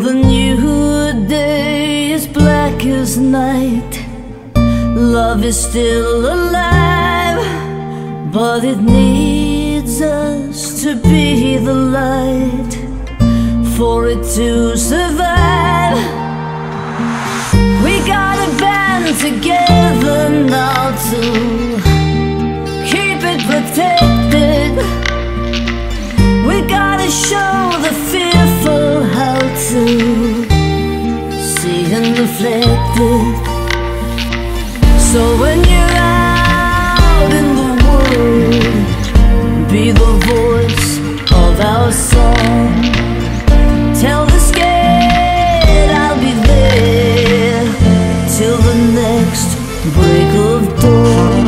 the new day is black as night, love is still alive, but it needs us to be the light for it to survive. We gotta band together now to keep it protected. We gotta show the fearful how to see and reflect it. So when you're out in the world, be the voice of our song. Tell the scared I'll be there till the next break of dawn.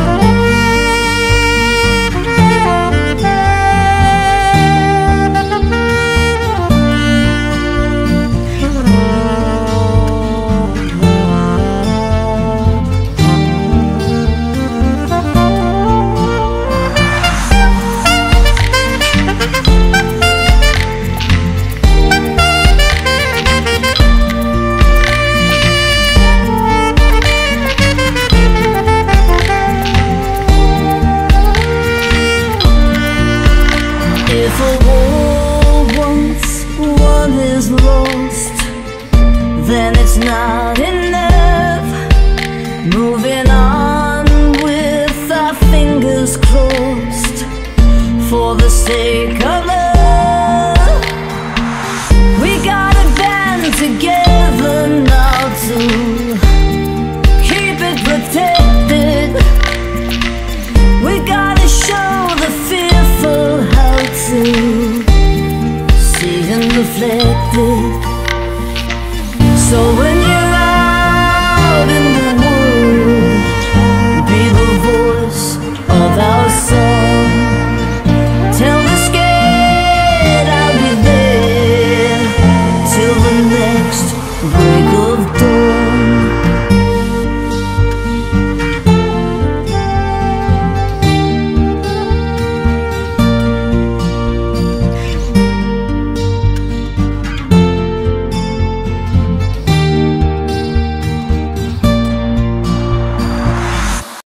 If a war once one is lost, then it's not enough. Moving on with our fingers crossed for the sake of